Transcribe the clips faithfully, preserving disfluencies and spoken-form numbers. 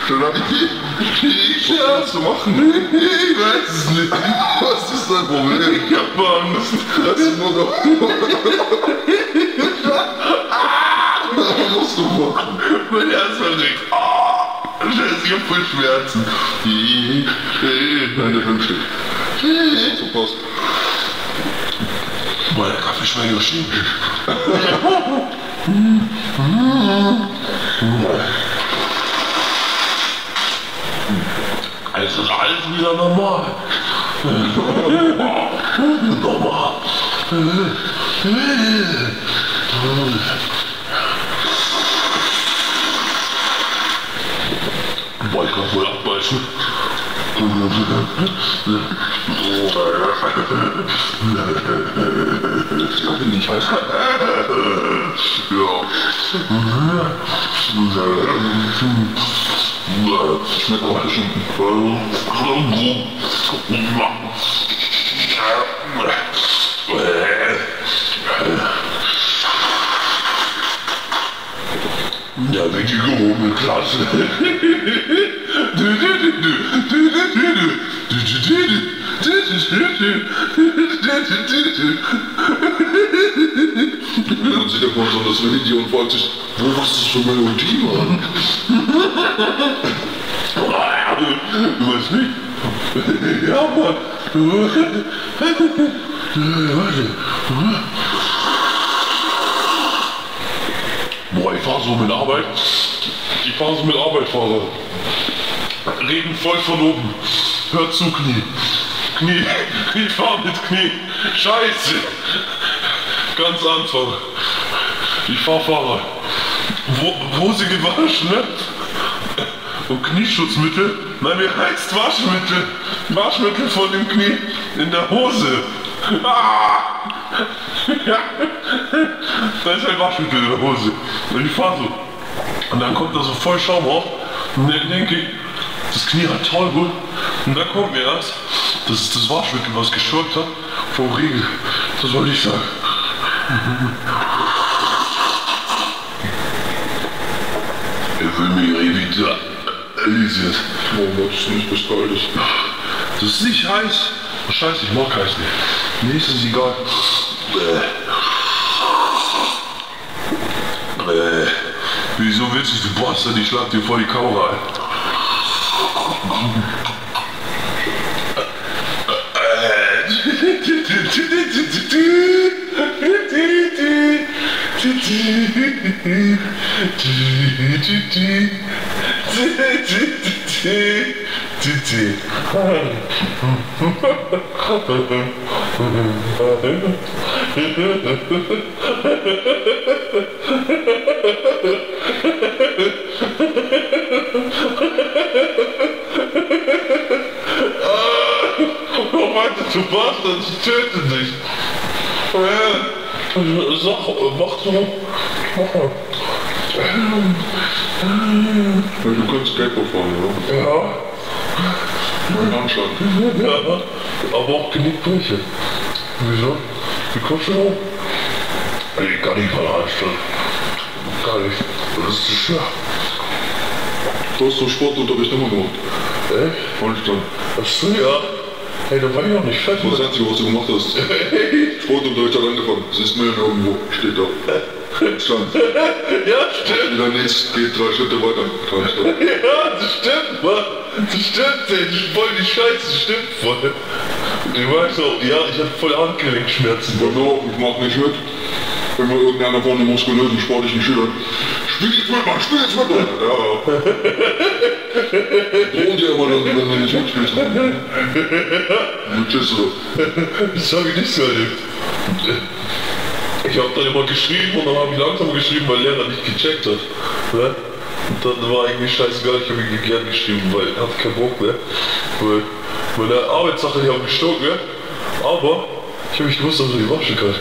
Dann hab ich... Was zu machen? Ich weiß es nicht. Was ist dein Problem? Ich hab Angst. Das ist nur noch... Was musst du machen? Mein Herz verrückt. Oh, Scheiße, ich hab voll Schmerzen. Nein, der Film steht. So passt. Boah, der Kaffee schmeckt ja schief. Es ist alles wieder normal. Normal. Boah, ich kann voll abbeißen. Ich glaube nicht, heißt Ja. Schmeckt auch bestimmt. Ja, richtig gehobene Klasse. Dann sieht er mal so das Video und fragt sich, wo was das für Melodie war. Du weißt nicht? Ja, Mann. Boah, ich fahr so mit Arbeit. Ich fahr so mit Arbeit, Fahrer. Reden voll von oben. Hör zu, Knie. Knie. Ich fahr mit Knie. Scheiße. Ganz Anfang. Ich fahr Fahrrad. Wo, Hose gewaschen, ne? Und Knieschutzmittel? Nein, wie heißt Waschmittel? Waschmittel von dem Knie in der Hose. Ah! Ja. Da ist ein Waschmittel in der Hose. Und ich fahr so. Und dann kommt da so voll Schaum auf. Und dann denke ich, das Knie hat toll gut. Und dann kommt mir erst, das ist das Waschmittel, was geschäumt hat, vom Riegel. Das wollte ich sagen. Ich will mich revitalisiert. Oh, das ist nicht bis kalt ist. Das ist nicht heiß. Oh, Scheiße, ich mag heiß nicht. Nee, ist es egal. Äh. Äh. Wieso willst du, du Bastard, ich schlag dir vor die Kamera ein. Oh Mann, du Bastard, ich töte dich. Sag, mach so. Du kannst Skateboard fahren, oder? Ja. Mein Anschlag. Ja, aber auch Genickbrüche. Wieso? Wie kommst du da? Ich kann nicht von der Anstalt. Gar nicht. Das ist zu schwer. Du hast so Sportunterricht immer gemacht. Echt? Anstand. Achso, ja. Hey, da war ich noch nicht fett. Das ist das Einzige, was du gemacht hast. Sportunterricht hat angefangen. Siehst du mir irgendwo. Steht da. Stand. Ja, stimmt. Dann jetzt geht drei Schritte weiter. Handstand. Ja, das stimmt, Mann. Das stimmt, ey. Das ist voll die Scheiße. Das stimmt voll. Ich weiß auch, ja, ich hab voll Handgelenkschmerzen. Genau, ich mach nicht mit. Wenn wir irgendeiner von den muskulösen sportlichen Schülern spiel jetzt mit, Mann, spiel jetzt mit, Mann. Ja, ja. Drohen dir immer dann, wenn du nicht mitspielst. Tschüss, oder? Das hab ich nicht so erlebt. Ich hab dann immer geschrieben und dann hab ich langsam geschrieben, weil der Lehrer nicht gecheckt hat. Ne? Und dann war irgendwie scheißegal, ich hab ihn gern geschrieben, weil er hat keinen Bock, ne? Weil meine Arbeitssache, die haben gestockt, ne? Aber ich hab nicht gewusst, dass er die waschen kann.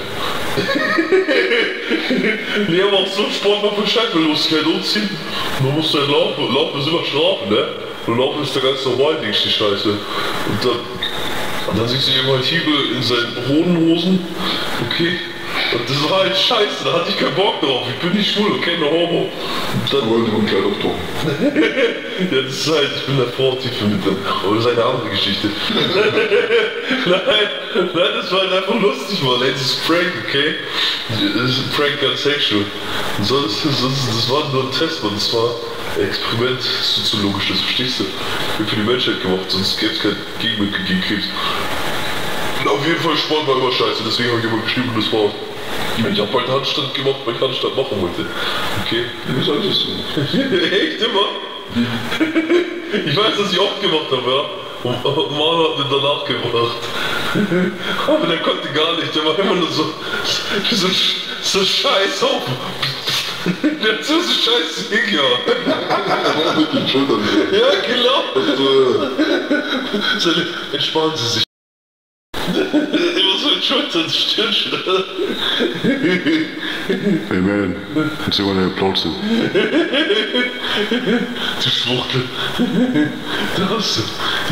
Die haben auch so Sport noch für Scheibenlosigkeit umziehen. Man muss dann laufen, laufen ist immer Strafen, ne? Und laufen ist der ganz normal, Ding, die Scheiße. Und dann, und dann siehst du irgendwann Hiebe in seinen Hodenhosen. Okay. Und das war halt scheiße, da hatte ich keinen Bock drauf. Ich bin nicht schwul und kein Homo. Und dann, Aber du Kleid auf Tom. ja, das ist halt, ich bin der Vortiefvermittler. Aber das ist eine andere Geschichte. nein, nein, das war halt einfach lustig, Mann. Ey, das ist Prank, okay? Das ist ein Prank ganz sexual. Und sonst, sonst, das war nur ein Test, und das war ein Experiment, soziologisch, das verstehst du? Wird für die Menschheit gemacht, sonst gäbe es kein Gegenmittel gegen Krebs. Und auf jeden Fall Sport war immer scheiße, deswegen habe ich immer geschrieben, das war. Ich habe halt Handstand gemacht, weil ich Handstand machen wollte. Okay? Wie solltest du? Echt immer? Ich weiß, dass ich oft gemacht habe, ja. Und Manu hat mir danach gebracht. Aber der konnte gar nicht, der war immer nur so, so, so scheiß auf. Der hat so scheiß Ding, ja. Mit den Schultern. Ja, genau. Und, so, entspannen Sie sich. Immer so in Schultern, Stirn. Hey man, jetzt sogar eine Plauze. Du Schwuchtel. Da hast du.